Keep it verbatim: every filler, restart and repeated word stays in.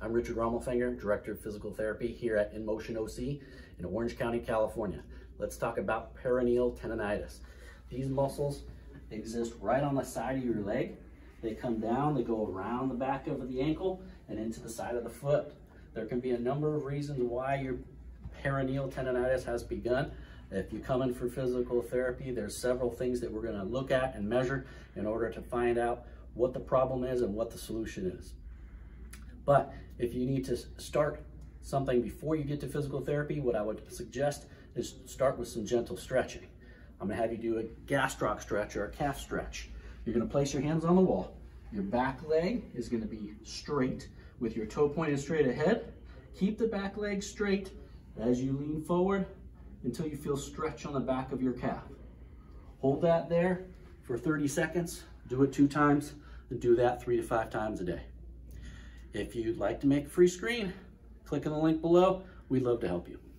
I'm Richard Rommelfinger, Director of Physical Therapy here at In Motion O C in Orange County, California. Let's talk about peroneal tendonitis. These muscles exist right on the side of your leg. They come down, they go around the back of the ankle and into the side of the foot. There can be a number of reasons why your peroneal tendonitis has begun. If you come in for physical therapy, there's several things that we're going to look at and measure in order to find out what the problem is and what the solution is. But if you need to start something before you get to physical therapy, what I would suggest is start with some gentle stretching. I'm going to have you do a gastroc stretch or a calf stretch. You're going to place your hands on the wall. Your back leg is going to be straight with your toe pointed straight ahead. Keep the back leg straight as you lean forward until you feel stretch on the back of your calf. Hold that there for thirty seconds. Do it two times and do that three to five times a day. If you'd like to make a free screen, click on the link below. We'd love to help you.